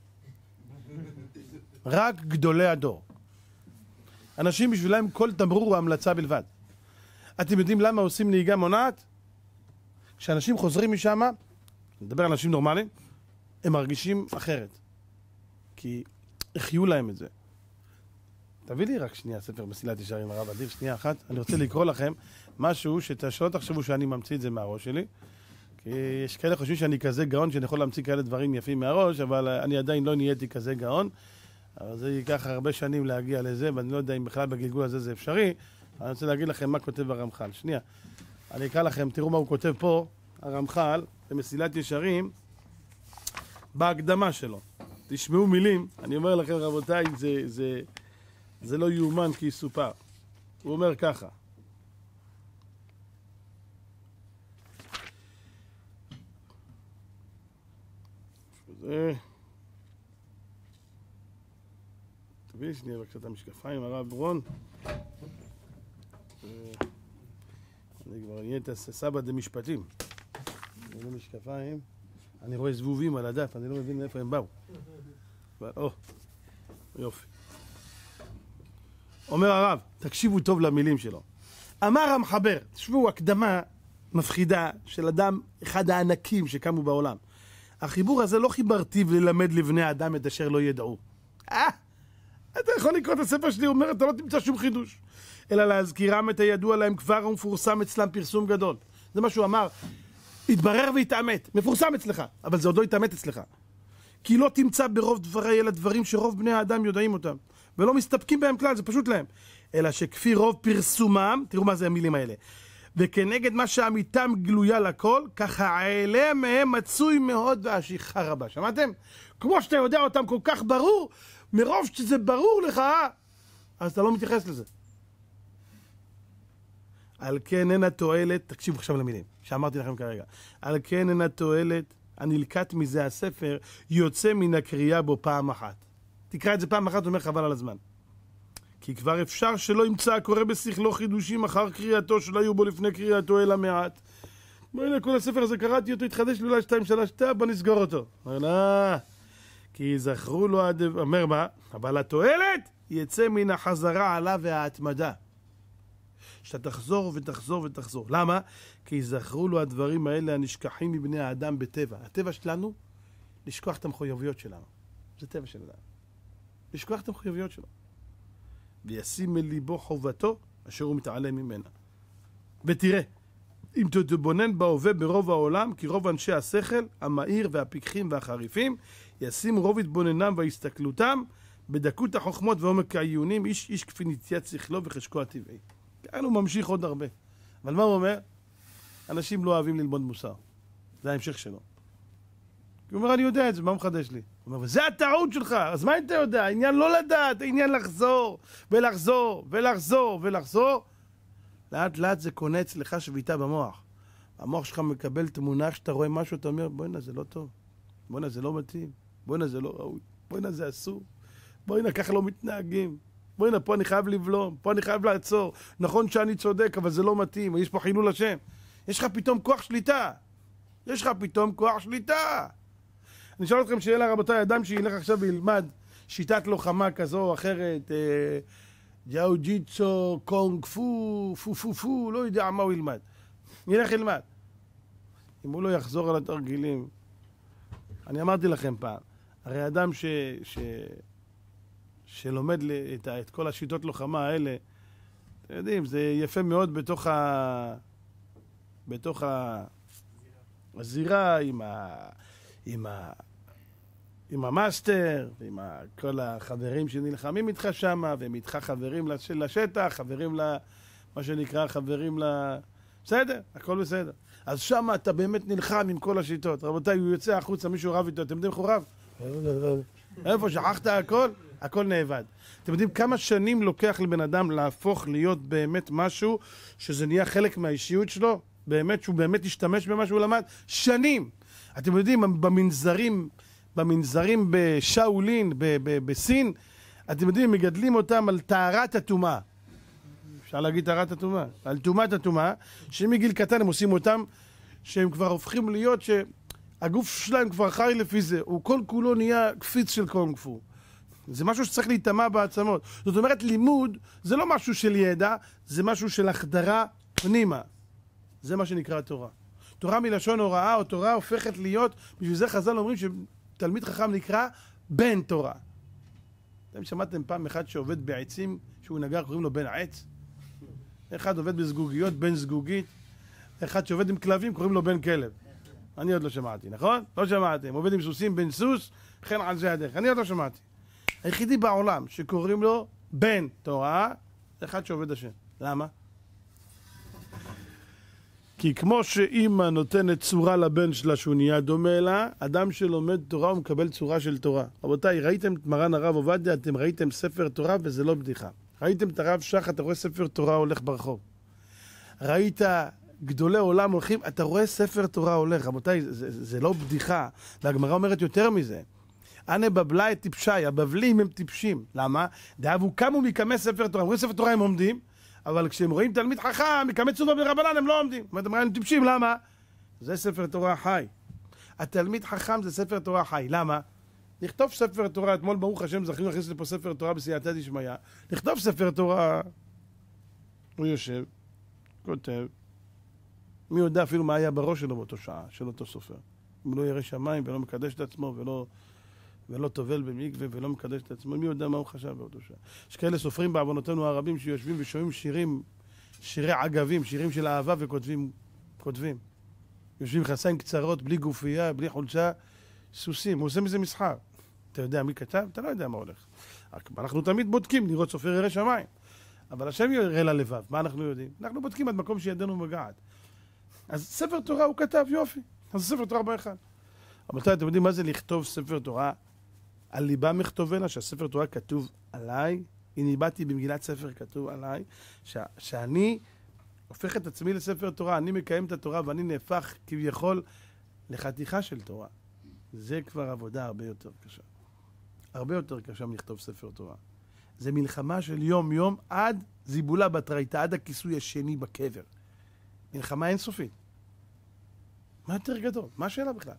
רק גדולי הדור. אנשים בשבילם כל תמרור הוא המלצה בלבד. אתם יודעים למה עושים נהיגה מונעת? כשאנשים חוזרים משם, נדבר על אנשים נורמליים, הם מרגישים אחרת. כי החיו להם את זה. תביא לי רק שנייה ספר מסילת ישרים הרב אדיר, שנייה אחת. אני רוצה לקרוא לכם משהו שלא תחשבו שאני ממציא את זה מהראש שלי. כי יש כאלה חושבים שאני כזה גאון, שאני יכול להמציא כאלה דברים יפים מהראש, אבל אני עדיין לא נהייתי כזה גאון. אבל זה ייקח הרבה שנים להגיע לזה, ואני לא יודע אם בכלל בגלגול הזה זה אפשרי. אני רוצה להגיד לכם מה כותב הרמח"ל. שנייה. אני אקרא לכם, תראו מה הוא כותב פה, הרמח"ל, במסילת ישרים, בהקדמה שלו. תשמעו מילים, אני אומר לכם רבותיי, זה לא יאומן כי יסופר. הוא אומר ככה. זה... תביא שנייה בבקשה את המשקפיים, הרב ברון. אני כבר נהיית סבא דמשפטים. אני לא משקפיים. אני רואה זבובים על הדף, אני לא מבין מאיפה הם באו. יופי. אומר הרב, תקשיבו טוב למילים שלו. אמר המחבר, תשמעו, הקדמה מפחידה של אדם, אחד הענקים שקמו בעולם. החיבור הזה לא חיברתי וללמד לבני האדם את אשר לא ידעו. אתה יכול לקרוא את הספר שלי, הוא אומר, אתה לא תמצא שום חידוש. אלא להזכירם את הידוע להם כבר ומפורסם אצלם פרסום גדול. זה מה שהוא אמר, התברר והתאמת, מפורסם אצלך, אבל זה עוד לא התאמת אצלך. כי לא תמצא ברוב דברי אלה דברים שרוב בני האדם יודעים אותם, ולא מסתפקים בהם כלל, זה פשוט להם. אלא שכפי רוב פרסומם, תראו מה זה המילים האלה, וכנגד מה שאמיתם גלויה לכל, ככה העלה מהם מצוי מאוד והשיכה רבה. שמעתם? כמו שאתה יודע אותם כל כך ברור, מרוב שזה ברור לך, אז אתה לא מתייחס לזה. על כן אין התועלת, תקשיבו עכשיו למילים, שאמרתי לכם כרגע. על כן אין התועלת, הנלקט מזה הספר, יוצא מן הקריאה בו פעם אחת. תקרא את זה פעם אחת, אומר חבל על הזמן. כי כבר אפשר שלא ימצא הקורא בשכלו חידושים אחר קריאתו, שלא היו בו לפני קריאתו אלא מעט. בוא הנה, כל הספר הזה קראתי אותו, התחדש לי אולי 2-3, בוא נסגור אותו. אומר לה, כי זכרו לו, אומר מה? אבל התועלת יצא מן החזרה עליו וההתמדה. שאתה תחזור ותחזור ותחזור. למה? כי זכרו לו הדברים האלה הנשכחים מבני האדם בטבע. הטבע שלנו, לשכוח את המחויבויות שלנו. זה טבע של אדם. לשכוח את המחויבויות שלו. וישים אל ליבו חובתו, אשר הוא מתעלם ממנה. ותראה, אם תתבונן בהווה ברוב העולם, כי רוב אנשי השכל, המהיר והפיקחים והחריפים, ישים רוב התבוננם והסתכלותם, בדקות החוכמות ועומק העיונים, איש כפי נטיית שכלו וחשקו הטבעי. כאן הוא ממשיך עוד הרבה. אבל מה הוא אומר? אנשים לא אוהבים ללמוד מוסר. זה ההמשך שלו. הוא אומר, אני יודע את זה, מה הוא מחדש לי? הוא אומר, וזה הטעות שלך, אז מה אתה יודע? העניין לא לדעת, העניין לחזור, ולחזור, ולחזור, ולחזור. לאט לאט זה קונה אצלך שביטה במוח. המוח שלך מקבל תמונה, שאתה רואה משהו, אתה אומר, בוא'נה, זה לא טוב. בוא'נה, זה לא מתאים. בוא'נה, זה לא ראוי. בוא'נה, זה אסור. בוא'נה, ככה לא מתנהגים. בוא'נה, פה אני חייב לבלום, פה אני חייב לעצור. נכון שאני צודק, אבל זה לא מתאים, יש פה חילול השם. יש לך פתאום כוח שליטה. יש לך פתאום כוח שליטה. אני שואל אתכם שאלה, רבותיי, אדם שילך עכשיו וילמד שיטת לוחמה כזו או אחרת, ג'או ג'יטסו, קונג פו, פו פו פו, לא יודע מה הוא ילמד. ילך ילמד. אם הוא לא יחזור על התרגילים, אני אמרתי לכם פעם, הרי אדם שלומד את כל השיטות לוחמה האלה, אתם יודעים, זה יפה מאוד בתוך הזירה עם המאסטר, ועם כל החברים שנלחמים איתך שם, והם איתך חברים לשטח, חברים מה שנקרא, חברים בסדר, הכל בסדר. אז שם אתה באמת נלחם עם כל השיטות. רבותיי, הוא יוצא החוצה, מישהו רב איתו, אתם יודעים איך הוא רב? איפה שכחת הכל? הכל נאבד. אתם יודעים כמה שנים לוקח לבן אדם להפוך להיות באמת משהו שזה נהיה חלק מהאישיות שלו? באמת, שהוא באמת ישתמש במה שהוא למד? שנים! אתם יודעים, במנזרים בשאולין, בסין, אתם יודעים, מגדלים אותם על טהרת הטומאה. אפשר להגיד טהרת הטומאה. על טומאת הטומאה, שמגיל קטן הם עושים אותם, שהם כבר הופכים להיות שהגוף שלהם כבר חי לפי זה. הוא כל כולו נהיה קפיץ של קונג פו. זה משהו שצריך להתאמה בעצמות. זאת אומרת, לימוד זה לא משהו של ידע, זה משהו של החדרה פנימה. זה מה שנקרא תורה. תורה מלשון הוראה, או תורה הופכת להיות, בשביל זה חז"ל אומרים שתלמיד חכם נקרא בן תורה. אתם שמעתם פעם אחד שעובד בעצים, שהוא נגר, קוראים לו בן עץ? אחד עובד בזגוגיות, בן זגוגית. אחד שעובד עם כלבים, קוראים לו בן כלב. אני עוד לא שמעתי, נכון? לא שמעתם. עובד עם סוסים, בן סוס, כן על זה הדרך. אני עוד לא שמעתי. היחידי בעולם שקוראים לו בן תורה, זה אחד שעובד השם. למה? כי כמו שאימא נותנת צורה לבן שלה שהוא נהיה דומה לה, אדם שלומד תורה הוא מקבל צורה של תורה. רבותיי, ראיתם את מרן הרב עובדיה, אתם ראיתם ספר תורה וזה לא בדיחה. ראיתם את הרב שך, אתה רואה ספר תורה הולך ברחוב. ראית גדולי עולם הולכים, אתה רואה ספר תורה הולך. רבותיי, זה לא בדיחה. והגמרא אומרת יותר מזה. אנה בבלה את טיפשי, הבבלים הם טיפשים. למה? דאבו קמו מקמא ספר תורה. אומרים ספר תורה הם עומדים, אבל כשהם רואים תלמיד חכם, מקמא צובה ברבנן, הם לא עומדים. זאת אומרת, הם טיפשים, למה? זה ספר תורה חי. התלמיד חכם זה ספר תורה חי. למה? לכתוב ספר תורה, אתמול ברוך השם זכינו להכניס לפה ספר תורה בסייעתא דשמיא. לכתוב ספר תורה, הוא יושב, כותב, מי יודע אפילו מה היה בראש שלו באותו שעה, של אותו סופר. אם לא ירא שמיים ולא מקדש את עצמו ולא טובל במקווה ולא מקדש את עצמו, מי יודע מה הוא חשב באותו שעה. יש כאלה סופרים בעוונותינו הרבים שיושבים ושומעים שירים, שירי עגבים, שירים של אהבה וכותבים. יושבים חסיים קצרות, בלי גופייה, בלי חולצה, סוסים. הוא עושה מזה מסחר. אתה יודע מי כתב? אתה לא יודע מה הולך. אנחנו תמיד בודקים לראות סופר ירא שמיים. אבל השם יראה ללבב. מה אנחנו יודעים? אנחנו בודקים עד מקום שידנו מגעת. אז ספר תורה הוא כתב, יופי. אז ספר תורה באחד. אבל אתם יודעים מה זה לכתוב ספר תורה? על ליבה מכתובנה, שהספר תורה כתוב עליי. הנה באתי במגילת ספר כתוב עליי, שאני הופך את עצמי לספר תורה, אני מקיים את התורה ואני נהפך כביכול לחתיכה של תורה. זה כבר עבודה הרבה יותר קשה. הרבה יותר קשה מלכתוב ספר תורה. זה מלחמה של יום יום עד זיבולה בתרייתא, עד הכיסוי השני בקבר. מלחמה אינסופית. מה יותר גדול? מה השאלה בכלל?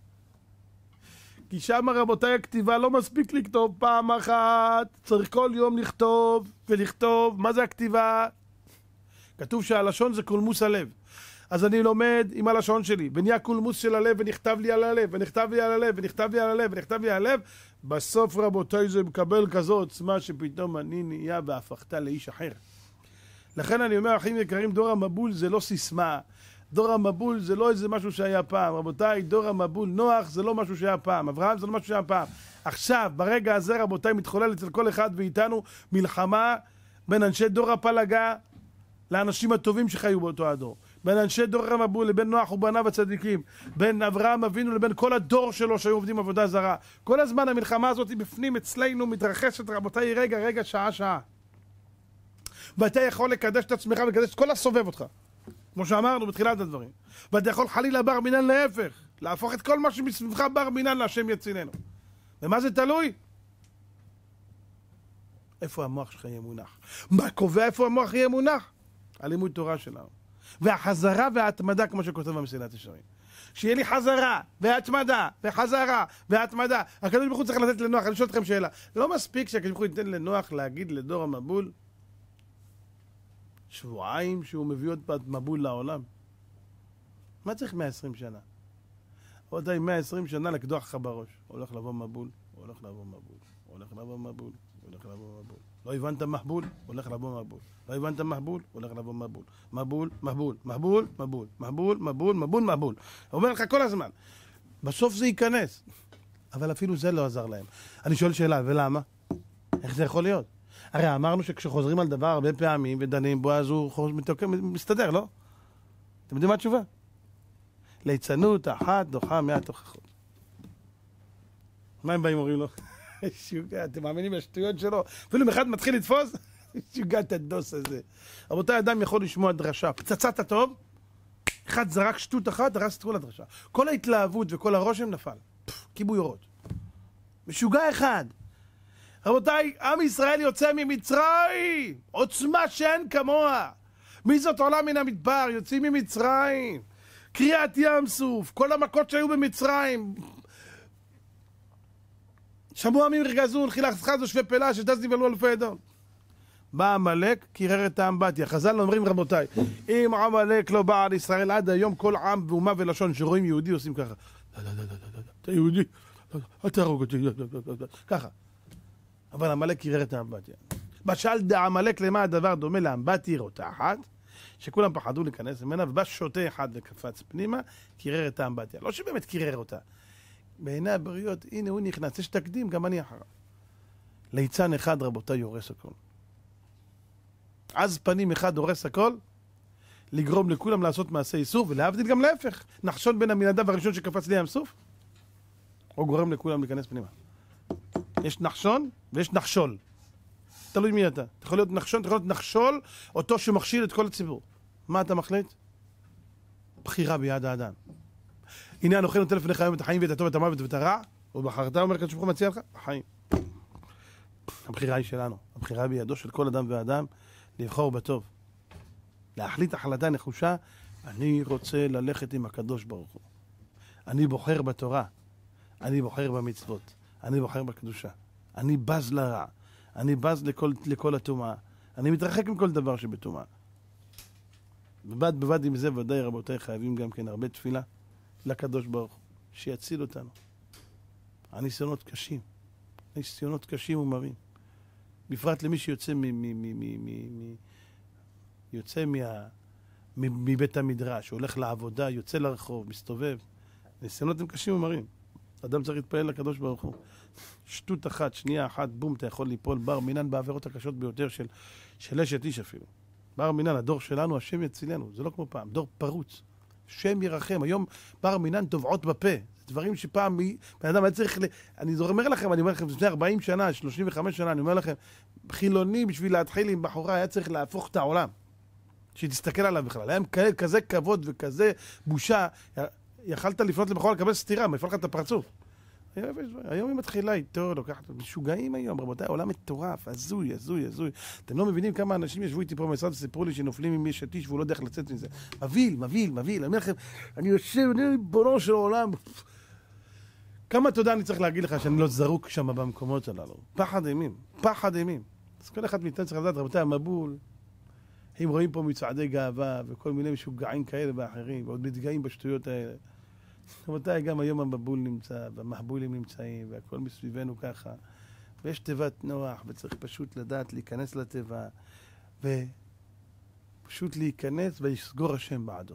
כי שם רבותיי הכתיבה לא מספיק לכתוב פעם אחת, צריך כל יום לכתוב ולכתוב. מה זה הכתיבה? כתוב שהלשון זה קולמוס הלב. אז אני לומד עם הלשון שלי, ונהיה קולמוס של הלב, ונכתב לי על הלב, ונכתב לי על הלב, ונכתב לי על הלב, ונכתב לי על הלב. בסוף רבותיי זה מקבל כזו עוצמה שפתאום אני נהיה והפכת לאיש אחר. לכן אני אומר, אחים יקרים, דור המבול זה לא סיסמה. דור המבול זה לא איזה משהו שהיה פעם. רבותיי, דור המבול, נוח זה לא משהו שהיה פעם. אברהם זה לא משהו שהיה פעם. עכשיו, ברגע הזה, רבותיי, מתחולל אצל כל אחד ואיתנו מלחמה בין אנשי דור הפלגה לאנשים הטובים שחיו באותו הדור. בין אנשי דור המבול לבין נוח ובניו הצדיקים. בין אברהם אבינו לבין כל הדור שלו שהיו עובדים עבודה זרה. כל הזמן המלחמה הזאת היא בפנים אצלנו, מתרחשת, רבותיי, רגע, שעה. ואתה יכול לקדש את עצמך ולקדש את כל הסובב אותך. כמו שאמרנו בתחילת הדברים. ואתה יכול חלילה בר מינן להפך. להפוך את כל מה שמסביבך בר מינן להשם יצילנו. ומה זה תלוי? איפה המוח שלך יהיה מונח? מה קובע איפה המוח יהיה מונח? הלימוד תורה שלנו. והחזרה וההתמדה, כמו שכותב במסילת ישרים. שיהיה לי חזרה והתמדה וחזרה והתמדה. הקדוש ברוך הוא צריך לתת לנוח. אני שואל אתכם שאלה. לא מספיק שהקדוש ברוך הוא ייתן לנוח להגיד לדור המבול שבועיים שהוא מביא עוד פעם מבול לעולם. מה צריך 120 שנה? עוד 120 שנה לקדוח לך בראש. הולך לבוא מבול, הולך לבוא מבול, הולך לבוא מבול, הולך לבוא מבול. לא הבנת מחבול, הולך לבוא מבול. לא הבנת מחבול, הולך לבוא מבול. מבול, מחבול, מחבול, מבול, מחבול, מבול, מבול, מחבול. אומר לך כל הזמן. בסוף זה ייכנס. אבל אפילו זה לא עזר להם. אני שואל שאלה, ולמה? איך זה יכול להיות? הרי אמרנו שכשחוזרים על דבר הרבה פעמים ודנים בו, אז הוא מסתדר, לא? אתם יודעים מה התשובה? ליצנות אחת דוחה 100 תוכחות. מה הם באים אומרים לו? שוגע, אתם מאמינים בשטויות שלו? אפילו אם אחד מתחיל לתפוס, שוגע את הדוס הזה. רבותיי, אדם יכול לשמוע דרשה, פצצת הטוב, אחד זרק שטות אחת, הרס את כל הדרשה. כל ההתלהבות וכל הרושם נפל. כיבוי אורות. משוגע אחד. רבותיי, עם ישראל יוצא ממצרים, עוצמה שאין כמוה. מי זאת עולה מן המדבר? יוצאים ממצרים. קריעת ים סוף, כל המכות שהיו במצרים. שמוע ממרגזון, חילך חזו שווה פלה, שדז נבלו אלפי אדום. בא עמלק, קירר את האמבטיה. חז"ל אומרים, רבותיי, אם עמלק לא בא על ישראל עד היום, כל עם ואומה ולשון שרואים יהודי עושים ככה. אתה יהודי, אתה הרוג אותי, ככה. אבל עמלק קירר את האמבטיה. בשאל דעמלק למה הדבר דומה לאמבטיה רותחת, שכולם פחדו להיכנס ממנה, ובא שוטה אחד וקפץ פנימה, קירר את האמבטיה. לא שבאמת קירר אותה. בעיני הבריות, הנה הוא נכנס, יש תקדים, גם אני אחריו. ליצן אחד, רבותיי, יורס הכל. אז פנים אחד הורס הכל, לגרום לכולם לעשות מעשה איסור, ולהבדיל גם להפך. נחשון בין המנדב הראשון שקפץ לי ים סוף, או גורם לכולם להיכנס פנימה. יש נחשון ויש נחשול. תלוי מי אתה. אתה יכול להיות נחשון, אתה יכול להיות נחשול, אותו שמכשיל את כל הציבור. מה אתה מחליט? בחירה ביד האדם. הנה הנוכל נותן לפניך היום את החיים ואת הטוב ואת המוות ואת הרע, ובחרת אומר כאן שברוך הוא מציע לך, החיים. הבחירה היא שלנו. הבחירה בידו של כל אדם ואדם לבחור בטוב. להחליט החלטה נחושה, אני רוצה ללכת עם הקדוש ברוך הוא. אני בוחר בתורה. אני בוחר במצוות. אני בוחר בקדושה. אני בז לרע. אני בז לכל הטומאה. אני מתרחק מכל דבר שבטומאה. בבד בבד עם זה ודאי רבותיי חייבים גם כן הרבה תפילה לקדוש ברוך הוא, שיציל אותנו. הניסיונות קשים. ניסיונות קשים ומרים. בפרט למי שיוצא יוצא מבית המדרש, הולך לעבודה, יוצא לרחוב, מסתובב. ניסיונות הם קשים ומרים. אדם צריך להתפעל לקדוש ברוך הוא. שטות אחת, שנייה אחת, בום, אתה יכול ליפול בר מינן בעבירות הקשות ביותר של אשת איש אפילו. בר מינן, הדור שלנו, השם יצילנו. זה לא כמו פעם, דור פרוץ. שם ירחם. היום בר מינן תובעות בפה. זה דברים שפעם בן אדם היה צריך אני אומר לכם, לפני 40 שנה, 35 שנה, אני אומר לכם, חילוני בשביל להתחיל עם בחורה היה צריך להפוך את העולם. שתסתכל עליו בכלל. היה כזה כבוד וכזה בושה. יכלת לפנות לבחורה לקבל סתירה, מה יפעל לך את הפרצוף. היום היא מתחילה איתו, לוקחת, משוגעים היום, רבותיי, העולם מטורף, הזוי, הזוי, הזוי. אתם לא מבינים כמה אנשים ישבו איתי פה במשרד וסיפרו לי שנופלים עם יש עתיש והוא לא יודע איך לצאת מזה. מבהיל, מבהיל, מבהיל. אני אומר לכם, אני יושב, אני בונו של העולם. כמה תודה אני צריך להגיד לך שאני לא זרוק שם במקומות הללו. פחד אימים, פחד אימים. אז כל אחד מאיתנו צריך לדעת, רבותיי, המבול, הם רואים פה מצעדי גאווה וכל מיני משוגעים כאלה ואחרים, ועוד מתגאים בשטויות האלה. רבותיי, גם היום המבול נמצא, והמחבולים נמצאים, והכל מסביבנו ככה. ויש תיבת נוח, וצריך פשוט לדעת להיכנס לתיבה, ופשוט להיכנס ויסגור השם בעדו.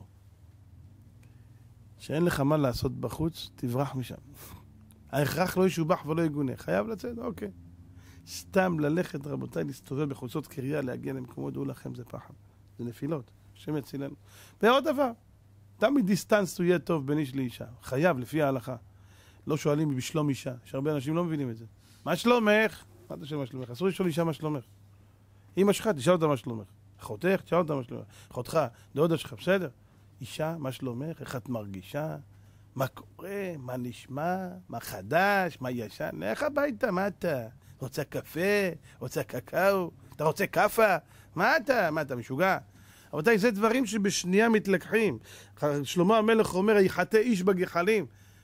שאין לך מה לעשות בחוץ, תברח משם. ההכרח לא ישובח ולא יגונה. חייב לצאת? אוקיי. סתם ללכת, רבותיי, להסתובב בחוצות קריה, להגיע למקומות, דעו לכם, זה פחד. זה נפילות. השם יצילנו. ועוד דבר, תמיד דיסטנס הוא יהיה טוב בין איש לאישה. חייב, לפי ההלכה. לא שואלים בשלום אישה. יש הרבה אנשים לא מבינים את זה. מה שלומך? מה אתה שואל מה שלומך? אסור לשאול אישה מה שלומך. אמא שלך, תשאל אותה מה שלומך. אחותך, תשאל אותה מה שלומך. אחותך, דודה שלך, בסדר? אישה, מה שלומך? איך את מרגישה? מה קורה? מה נשמע? מה חדש? מה ישן? לך הביתה, מה אתה? רוצה קפה? רוצה קקאו? אתה רוצה קפה? מה אתה משוגע? רבותיי, זה דברים שבשנייה מתלקחים. שלמה המלך אומר, יחטא איש בגחלים.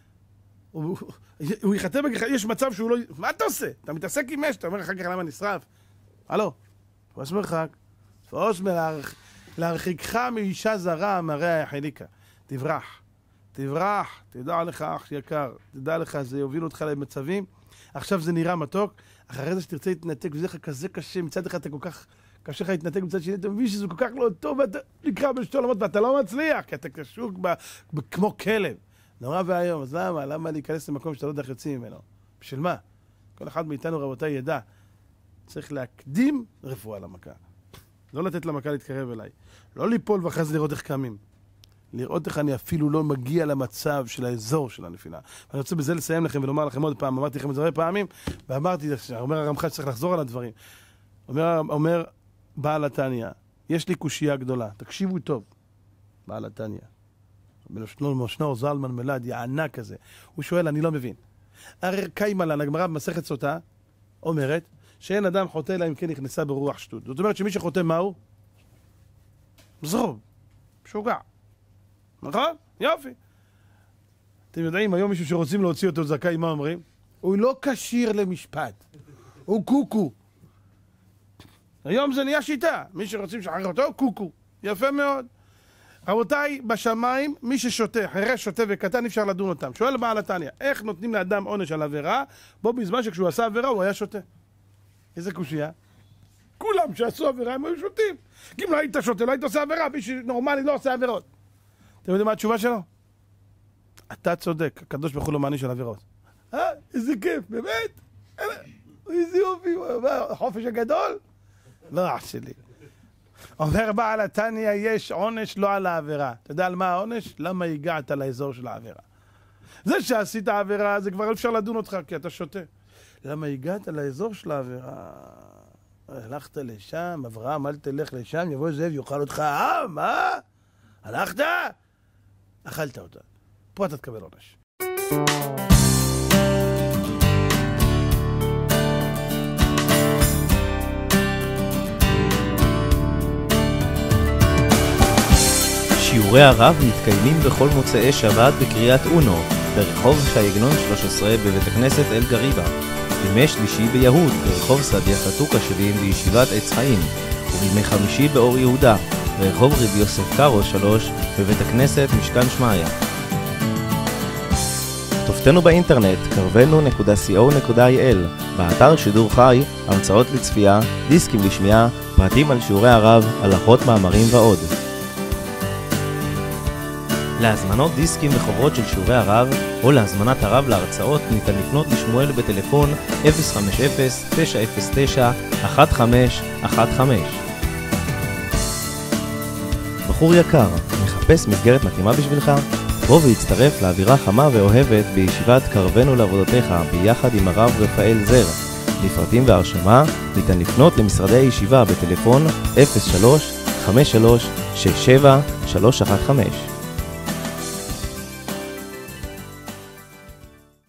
הוא יחטא בגחלים, יש מצב שהוא לא... מה אתה עושה? אתה מתעסק עם אש, אתה אומר אחר כך למה נשרף? הלו, תפוס מרחק. תפוס להרחיקך מאישה זרה, מראה יחליקה. תברח. תברח. תדע לך, אח יקר. תדע לך, זה יוביל אותך למצבים. עכשיו זה נראה מתוק. אחרי זה שתרצה להתנתק, וזה לך כזה קשה. מצד אחד אתה כל כך... קשה לך להתנתק מצד שני, אתה מבין שזה כל כך לא טוב, ואתה נקרא בשתי עולמות, ואתה לא מצליח, כי אתה קשוק כמו כלב. נורא והיום, אז למה? למה להיכנס למקום שאתה לא יודע איך יוצאים ממנו? בשביל מה? כל אחד מאיתנו, רבותיי, ידע. צריך להקדים רפואה למכה. לא לתת למכה להתקרב אליי. לא ליפול ואחרי זה לראות איך קמים. לראות איך אני אפילו לא מגיע למצב של האזור של הנפילה. אני רוצה בזה לסיים לכם ולומר לכם עוד פעם, אמרתי לכם את זה הרבה פעמים, ואמרתי, אומר הרמח"ל שצריך לחזור על הדברים. אומר בעל התניא, יש לי קושייה גדולה, תקשיבו טוב. בעל התניא, שנור זלמן מלאד, יענה כזה. הוא שואל, אני לא מבין. הרי קיימלן, הגמרא במסכת סוטה, אומרת, שאין אדם חוטא לה אם כן נכנסה ברוח שטות. זאת אומרת שמי שחוטא מהו? זרוב, משוגע. נכון? יופי. אתם יודעים, היום מישהו שרוצים להוציא אותו זכאי, מה אומרים? הוא לא כשיר למשפט. הוא קוקו. היום זה נהיה שיטה. מי שרוצים לשחרר אותו, קוקו. יפה מאוד. רבותיי, בשמיים, מי ששוטה, חירש, שוטה וקטן, אפשר לדון אותם. שואל בעל התניא, איך נותנים לאדם עונש על עבירה, בו בזמן שכשהוא עשה עבירה הוא היה שוטה. איזה קושייה? כולם שעשו עבירה הם היו שוטים. כי אם לא היית שוטה, לא היית עושה עבירה, מי שנורמלי לא עושה עבירות. אתם יודעים מה התשובה שלו? אתה צודק, הקדוש ברוך הוא לא מעניש על עבירות. איזה כיף, באמת? איזה יופי, החופש הגדול? לא אח שלי. אומר בעל התניא, יש עונש לא על העבירה. אתה יודע על מה העונש? למה הגעת לאזור של העבירה. זה שעשית העבירה, זה כבר אפשר לדון אותך, כי אתה שותה. למה הגעת לאזור של העבירה? הלכת לשם, אברהם, אל תלך לשם, יבוא זאב, יאכל אותך, מה? הלכת? אכלת אותה. פה אתה תקבל עונש. שיעורי הרב מתקיימים בכל מוצאי שבת בקריית אונו, ברחוב שייגנון 13 בבית הכנסת אל גריבה, בימי שלישי ביהוד, ברחוב סדיה חתוקה 70 בישיבת עץ חיים, ובימי חמישי באור יהודה, ברחוב רבי יוסף קארו 3 בבית הכנסת משכן שמעיה. כתובתנו באינטרנט karvenu.co.il, באתר שידור חי, הרצאות לצפייה, דיסקים לשמיעה, פרטים על שיעורי הרב, הלכות מאמרים ועוד. להזמנות דיסקים וחוברות של שיעורי הרב או להזמנת הרב להרצאות ניתן לפנות לשמואל בטלפון 050-909-1515. בחור יקר, מחפש מסגרת מתאימה בשבילך? בוא והצטרף לאווירה חמה ואוהבת בישיבת קרבנו לעבודתך ביחד עם הרב רפאל זר. לפרטים והרשמה ניתן לפנות למשרדי הישיבה בטלפון 03-53-67-315.